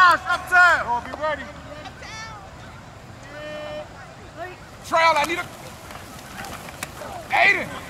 Josh, uptown. Oh, be ready. Trail, I need a... Aiden.